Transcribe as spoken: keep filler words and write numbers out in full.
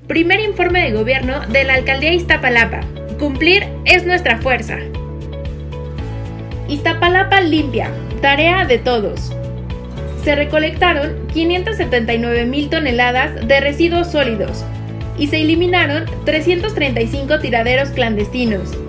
Primer informe de gobierno de la Alcaldía Iztapalapa. Cumplir es nuestra fuerza. Iztapalapa limpia. Tarea de todos. Se recolectaron quinientas setenta y nueve mil toneladas de residuos sólidos y se eliminaron trescientos treinta y cinco tiraderos clandestinos.